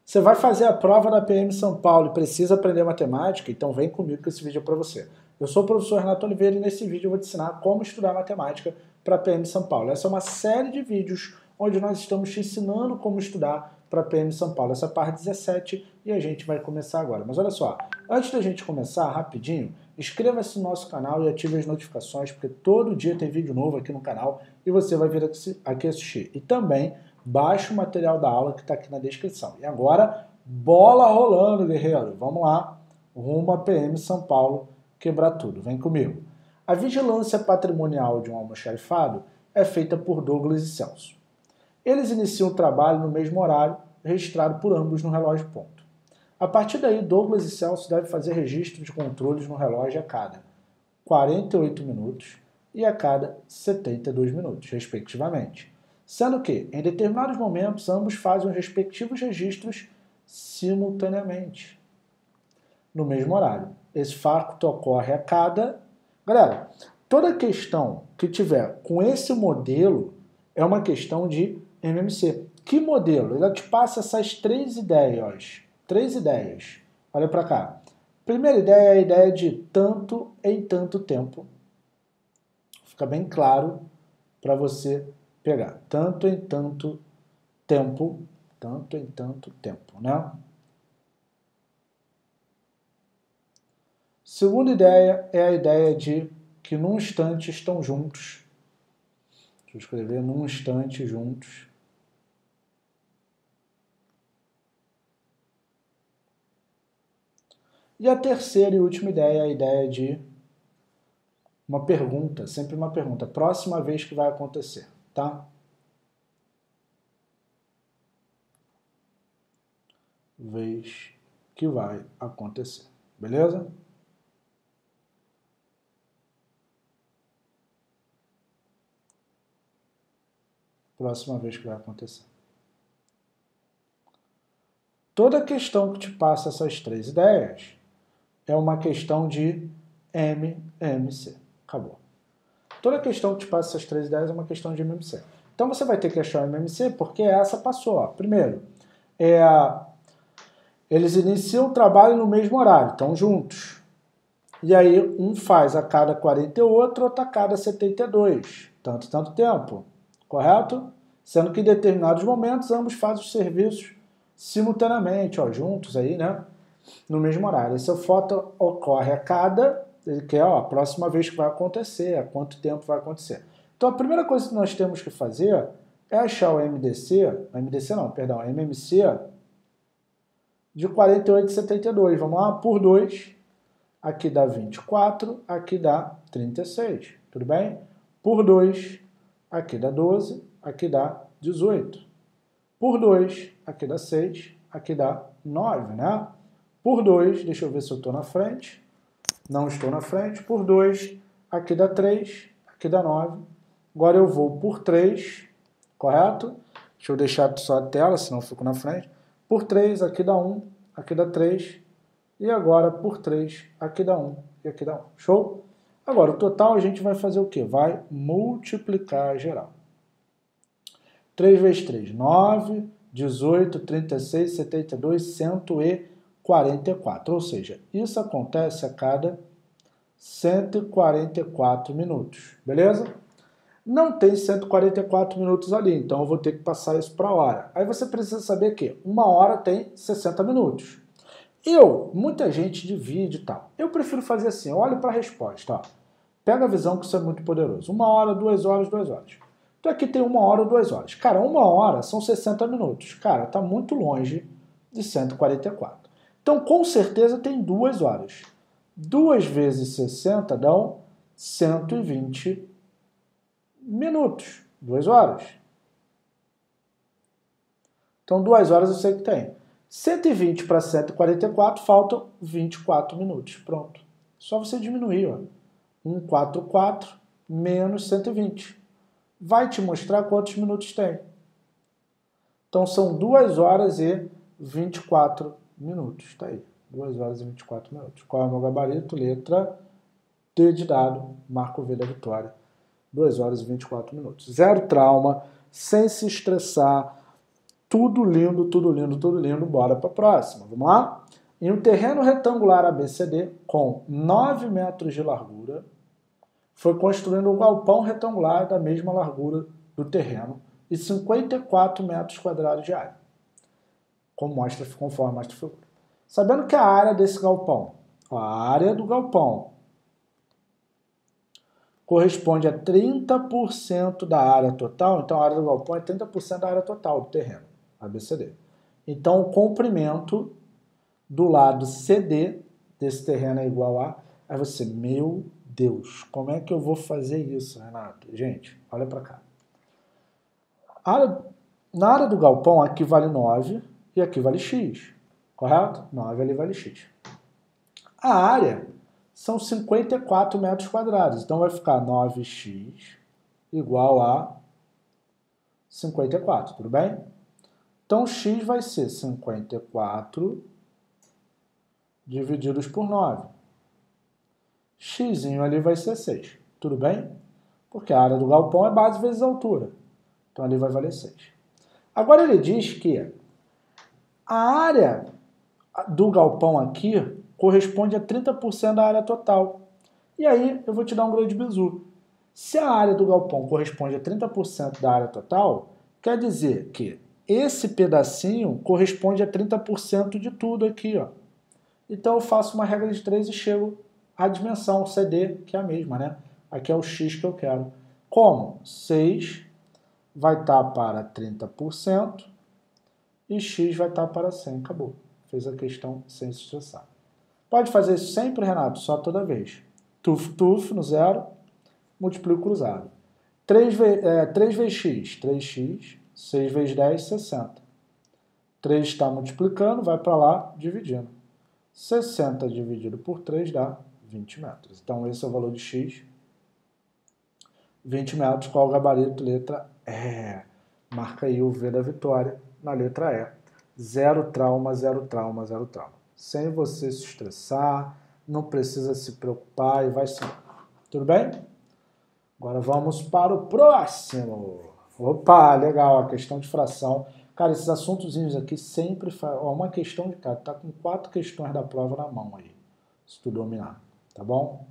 Você vai fazer a prova da PM São Paulo e precisa aprender matemática? Então vem comigo que esse vídeo é para você. Eu sou o professor Renato Oliveira e nesse vídeo eu vou te ensinar como estudar matemática para a PM São Paulo. Essa é uma série de vídeos onde nós estamos te ensinando como estudar para a PM São Paulo. Essa é a parte 17 e a gente vai começar agora. Mas olha só, antes da gente começar, rapidinho, inscreva-se no nosso canal e ative as notificações, porque todo dia tem vídeo novo aqui no canal e você vai vir aqui assistir. E também baixe o material da aula que está aqui na descrição. E agora, bola rolando, guerreiro. Vamos lá, rumo a PM São Paulo, quebrar tudo. Vem comigo. A vigilância patrimonial de um almoxarifado é feita por Douglas e Celso. Eles iniciam o trabalho no mesmo horário, registrado por ambos no relógio ponto. A partir daí, Douglas e Celso devem fazer registro de controles no relógio a cada 48 minutos e a cada 72 minutos, respectivamente. Sendo que, em determinados momentos, ambos fazem os respectivos registros simultaneamente, no mesmo horário. Esse fato ocorre a cada... Galera, toda questão que tiver com esse modelo é uma questão de MMC. Que modelo? Ele te passa essas três ideias. Três ideias. Olha para cá. Primeira ideia é a ideia de tanto em tanto tempo. Fica bem claro para você pegar. Tanto em tanto tempo. Tanto em tanto tempo, né? Segunda ideia é a ideia de que num instante estão juntos. Deixa eu escrever num instante juntos. E a terceira e última ideia é a ideia de uma pergunta, sempre uma pergunta. Próxima vez que vai acontecer, tá? Vez que vai acontecer, beleza? Próxima vez que vai acontecer. Toda questão que te passa essas três ideias é uma questão de MMC. Acabou. Toda questão que te passa essas três ideias é uma questão de MMC. Então você vai ter que achar o MMC porque essa passou. Ó. Primeiro, eles iniciam o trabalho no mesmo horário, estão juntos. E aí um faz a cada 48, outro a cada 72. Tanto tempo. Correto? Sendo que em determinados momentos ambos fazem os serviços simultaneamente, ó, juntos aí, né? No mesmo horário. Esse foto ocorre a cada, que é a próxima vez que vai acontecer, a quanto tempo vai acontecer. Então a primeira coisa que nós temos que fazer é achar o MMC de 48 e 72. Vamos lá, por 2, aqui dá 24, aqui dá 36, tudo bem? Por 2, aqui dá 12, aqui dá 18. Por 2, aqui dá 6, aqui dá 9, né? Por 2, deixa eu ver se eu estou na frente. Não estou na frente. Por 2, aqui dá 3, aqui dá 9. Agora eu vou por 3, correto? Deixa eu deixar só a tela, senão eu fico na frente. Por 3, aqui dá 1, aqui dá 3. E agora por 3, aqui dá 1 e aqui dá 1. Show? Agora, o total a gente vai fazer o quê? Vai multiplicar geral. 3 vezes 3, 9, 18, 36, 72, 144. Ou seja, isso acontece a cada 144 minutos. Beleza? Não tem 144 minutos ali, então eu vou ter que passar isso para a hora. Aí você precisa saber que uma hora tem 60 minutos. Muita gente divide e tal. Eu prefiro fazer assim, eu olho para a resposta. Ó. Pega a visão que isso é muito poderoso. 1 hora, 2 horas, 2 horas. Então aqui tem 1 hora ou 2 horas. Cara, 1 hora são 60 minutos. Cara, está muito longe de 144. Então, com certeza, tem 2 horas. 2 vezes 60 dão 120 minutos. 2 horas. Então, 2 horas eu sei que tem. 120 para 144, faltam 24 minutos. Pronto. Só você diminuir. Ó. 144 menos 120. Vai te mostrar quantos minutos tem. Então, são 2 horas e 24 minutos. Está aí. 2 horas e 24 minutos. Qual é o meu gabarito? Letra D de dado. Marco V da vitória. 2 horas e 24 minutos. Zero trauma, sem se estressar. Tudo lindo, tudo lindo, tudo lindo. Bora para a próxima. Vamos lá? Em um terreno retangular ABCD com 9 metros de largura, foi construído um galpão retangular da mesma largura do terreno e 54 metros quadrados de área, conforme mostra a figura. Sabendo que a área desse galpão, a área do galpão, corresponde a 30% da área total, então a área do galpão é 30% da área total do terreno, ABCD. Então o comprimento do lado CD desse terreno é igual a... Aí você, meu Deus, como é que eu vou fazer isso, Renato? Gente, olha para cá. Na área do galpão, aqui vale 9 e aqui vale x, correto? 9 ali vale x. A área são 54 metros quadrados, então vai ficar 9x igual a 54, tudo bem? Então x vai ser 54 divididos por 9. X ali vai ser 6, tudo bem? Porque a área do galpão é base vezes altura. Então ali vai valer 6. Agora ele diz que a área do galpão aqui corresponde a 30% da área total. E aí eu vou te dar um grande bizu. Se a área do galpão corresponde a 30% da área total, quer dizer que esse pedacinho corresponde a 30% de tudo aqui, ó. Então eu faço uma regra de 3 e chego à dimensão CD, que é a mesma, né? Aqui é o x que eu quero. Como? 6 vai estar para 30% e x vai estar para 100. Acabou. Fez a questão sem se estressar. Pode fazer isso sempre, Renato? Só toda vez. Tuf, tuf, no zero, multiplico cruzado. 3 vezes x, 3x. 6 vezes 10, 60. 3 está multiplicando, vai para lá, dividindo. 60 dividido por 3 dá 20 metros. Então, esse é o valor de x. 20 metros, qual o gabarito? Letra E. Marca aí o V da vitória na letra E. Zero trauma, zero trauma, zero trauma. Sem você se estressar, não precisa se preocupar e vai sim. Tudo bem? Agora vamos para o próximo. Opa, legal, a questão de fração. Cara, esses assuntozinhos aqui sempre... uma questão de cada. Tá com 4 questões da prova na mão aí, se tu dominar, tá bom?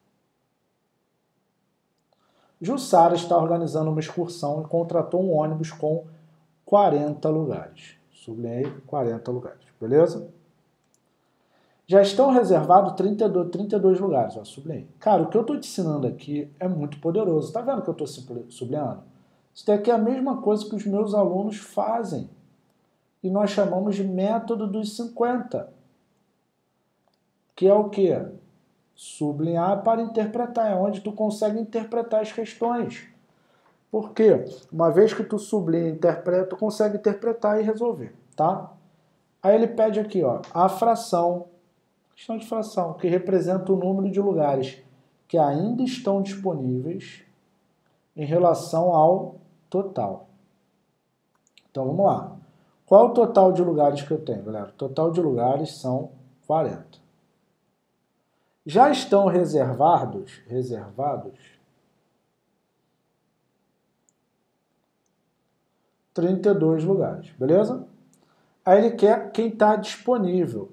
Jussara está organizando uma excursão e contratou um ônibus com 40 lugares. Sublinhei 40 lugares, beleza? Já estão reservados 32 lugares, ó, sublinhei. Cara, o que eu estou te ensinando aqui é muito poderoso. Tá vendo que eu estou sublinhando? Isso daqui é a mesma coisa que os meus alunos fazem. E nós chamamos de método dos 50. Que é o quê? Sublinhar para interpretar. É onde tu consegue interpretar as questões. Por quê? Uma vez que tu sublinha e interpreta, tu consegue interpretar e resolver, tá? Aí ele pede aqui, ó, a fração, questão de fração, que representa o número de lugares que ainda estão disponíveis em relação ao total. Então, vamos lá. Qual é o total de lugares que eu tenho, galera? O total de lugares são 40. Já estão reservados 32 lugares, beleza? Aí ele quer quem está disponível.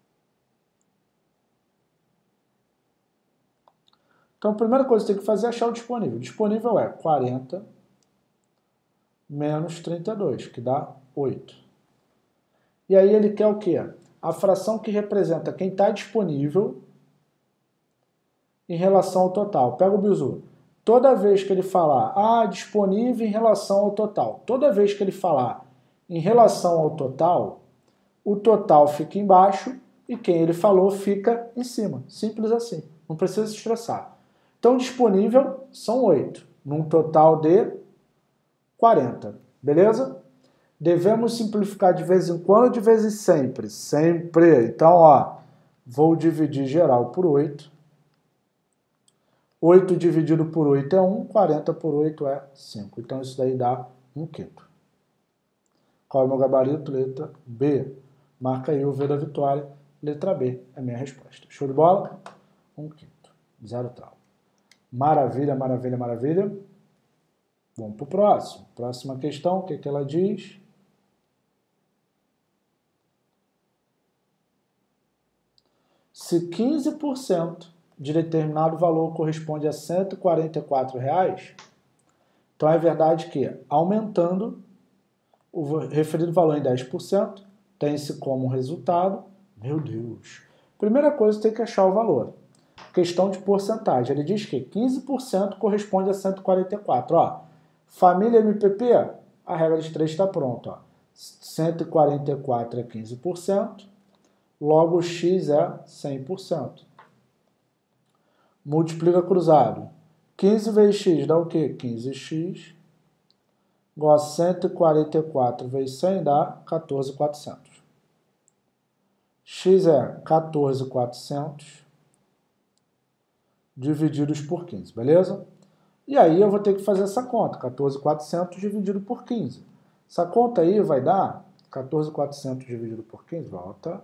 Então, a primeira coisa que você tem que fazer é achar o disponível. O disponível é 40 menos 32, que dá 8. E aí ele quer o quê? A fração que representa quem está disponível em relação ao total. Pega o bizu. Toda vez que ele falar, disponível em relação ao total. Toda vez que ele falar em relação ao total, o total fica embaixo e quem ele falou fica em cima. Simples assim. Não precisa se estressar. Então, disponível são 8, num total de 40. Beleza? Devemos simplificar de vez em quando, de vez em sempre. Sempre. Então, ó, vou dividir geral por 8. 8 dividido por 8 é 1, 40 por 8 é 5. Então, isso daí dá 1/5. Qual é o meu gabarito? Letra B. Marca aí o V da vitória. Letra B é a minha resposta. Show de bola? 1/5. Zero trauma. Maravilha, maravilha, maravilha. Vamos para o próximo. Próxima questão, o que ela diz? Se 15% de determinado valor corresponde a R$ 144, então é verdade que, aumentando o referido valor em 10%, tem-se como resultado, meu Deus, primeira coisa tem que achar o valor. Questão de porcentagem, ele diz que 15% corresponde a 144. Ó, família MPP, a regra de 3 está pronta. Ó. 144 é 15%, logo x é 100%. Multiplica cruzado. 15 vezes x dá o quê? 15x. Igual a 144 vezes 100 dá 14.400. X é 14.400 divididos por 15, beleza? E aí eu vou ter que fazer essa conta, 14.400 dividido por 15. Essa conta aí vai dar 14.400 dividido por 15, volta.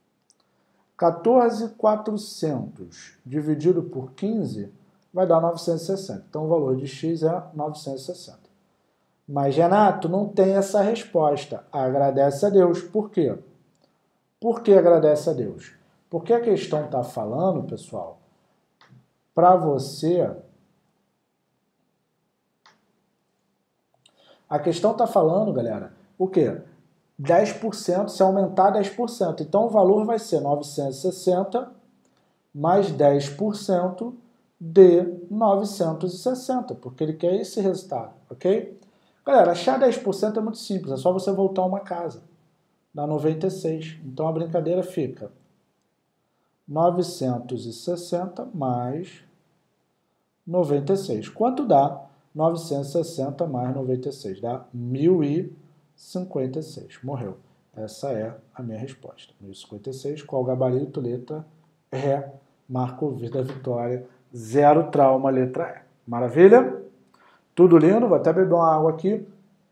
14.400 dividido por 15 vai dar 960. Então o valor de x é 960. Mas, Renato, não tem essa resposta. Agradece a Deus. Por quê? Por que agradece a Deus? Porque a questão está falando, pessoal, para você... A questão está falando, galera, o quê? 10%, se aumentar 10%. Então, o valor vai ser 960 mais 10% de 960, porque ele quer esse resultado, ok? Galera, achar 10% é muito simples, é só você voltar uma casa. Dá 96. Então, a brincadeira fica 960 mais 96. Quanto dá 960 mais 96? Dá 1056. Morreu. Essa é a minha resposta. 1056. Qual gabarito? Letra E. Marco V da vitória. Zero trauma, letra E. Maravilha? Tudo lindo? Vou até beber uma água aqui.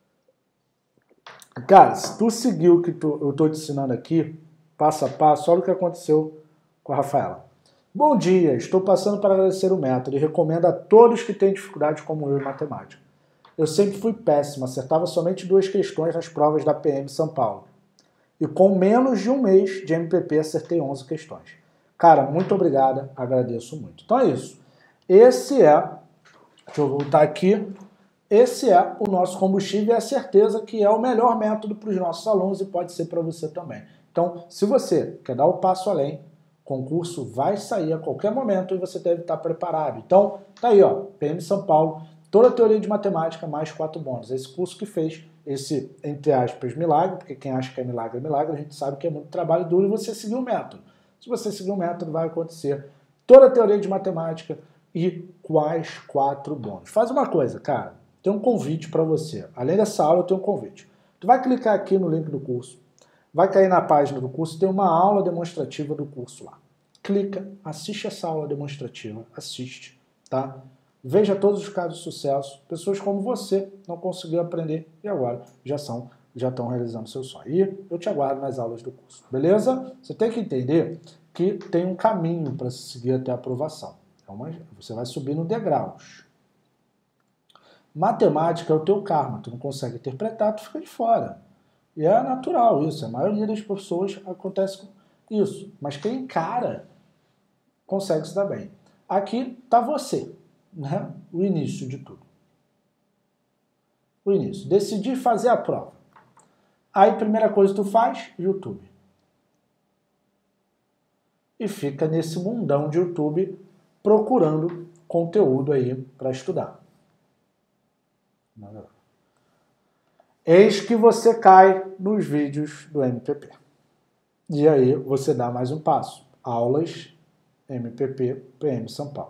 Cara, se tu seguir o que eu estou te ensinando aqui, passo a passo, olha o que aconteceu com a Rafaela. Bom dia, estou passando para agradecer o método e recomendo a todos que têm dificuldade como eu em matemática. Eu sempre fui péssimo, acertava somente 2 questões nas provas da PM São Paulo. E com menos de um mês de MPP acertei 11 questões. Cara, muito obrigada, agradeço muito. Então é isso. Esse é, deixa eu voltar aqui, esse é o nosso combustível e é a certeza que é o melhor método para os nossos alunos e pode ser para você também. Então, se você quer dar o passo além, o concurso vai sair a qualquer momento e você deve estar preparado. Então, tá aí, ó, PM São Paulo, toda a teoria de matemática, mais 4 bônus. Esse curso que fez esse, entre aspas, milagre, porque quem acha que é milagre, a gente sabe que é muito trabalho duro e você seguir o método. Se você seguir o método, vai acontecer toda a teoria de matemática e quais 4 bônus. Faz uma coisa, cara, tem um convite para você. Além dessa aula, eu tenho um convite. Tu vai clicar aqui no link do curso, vai cair na página do curso, tem uma aula demonstrativa do curso lá. Clica, assiste essa aula demonstrativa, assiste, tá? Veja todos os casos de sucesso. Pessoas como você não conseguiram aprender e agora já estão realizando seu sonho. E eu te aguardo nas aulas do curso, beleza? Você tem que entender que tem um caminho para se seguir até a aprovação. Você vai subindo degraus. Matemática é o teu karma. Tu não consegue interpretar, tu fica de fora. E é natural isso. A maioria das pessoas acontece com isso. Mas quem encara consegue se dar bem. Aqui está você. Né? O início de tudo. O início. Decidir fazer a prova. Aí, primeira coisa que tu faz, YouTube. E fica nesse mundão de YouTube procurando conteúdo aí para estudar. Eis que você cai nos vídeos do MPP. E aí você dá mais um passo. Aulas MPP PM São Paulo.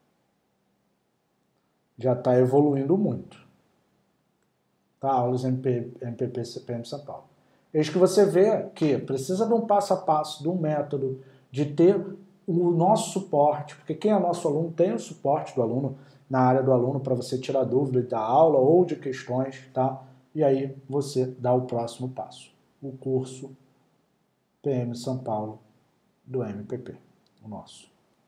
Já está evoluindo muito. Tá? Aulas MPP PM São Paulo. Eis que você vê que precisa de um passo a passo, de um método, de ter o nosso suporte, porque quem é nosso aluno tem o suporte do aluno, na área do aluno, para você tirar dúvida da aula ou de questões, tá? E aí você dá o próximo passo. O curso PM São Paulo do MPP, o nosso.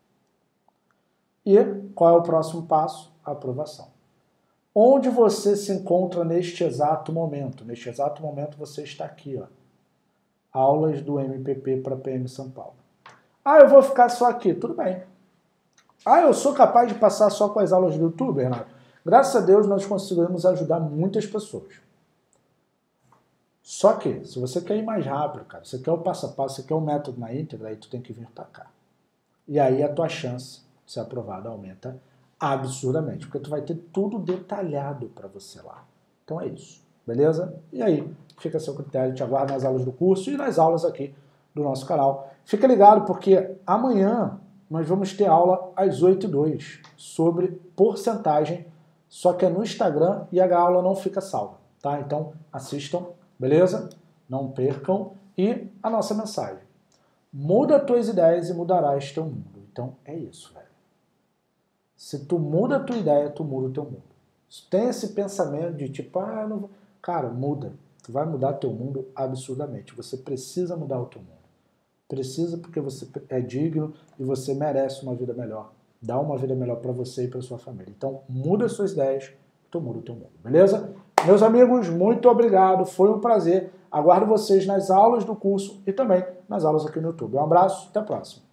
E qual é o próximo passo? A aprovação. Onde você se encontra neste exato momento? Neste exato momento você está aqui, ó. Aulas do MPP para PM São Paulo. Ah, eu vou ficar só aqui. Tudo bem. Ah, eu sou capaz de passar só com as aulas do YouTube, Renato? Graças a Deus nós conseguimos ajudar muitas pessoas. Só que, se você quer ir mais rápido, cara, você quer o passo a passo, você quer o método na íntegra, aí tu tem que vir para cá. E aí a tua chance de ser aprovado aumenta absurdamente, porque tu vai ter tudo detalhado para você lá. Então é isso, beleza? E aí, fica a seu critério, te aguardo nas aulas do curso e nas aulas aqui do nosso canal. Fica ligado, porque amanhã nós vamos ter aula às 8h02 sobre porcentagem, só que é no Instagram e a aula não fica salva, tá? Então assistam, beleza? Não percam. E a nossa mensagem: muda as tuas ideias e mudarás teu mundo. Então é isso, velho. Se tu muda a tua ideia, tu muda o teu mundo. Se tem esse pensamento de tipo, ah, não vou... Cara, muda. Tu vai mudar teu mundo absurdamente. Você precisa mudar o teu mundo. Precisa, porque você é digno e você merece uma vida melhor. Dá uma vida melhor para você e para sua família. Então, muda as suas ideias, tu muda o teu mundo, beleza? Meus amigos, muito obrigado. Foi um prazer. Aguardo vocês nas aulas do curso e também nas aulas aqui no YouTube. Um abraço, até a próxima.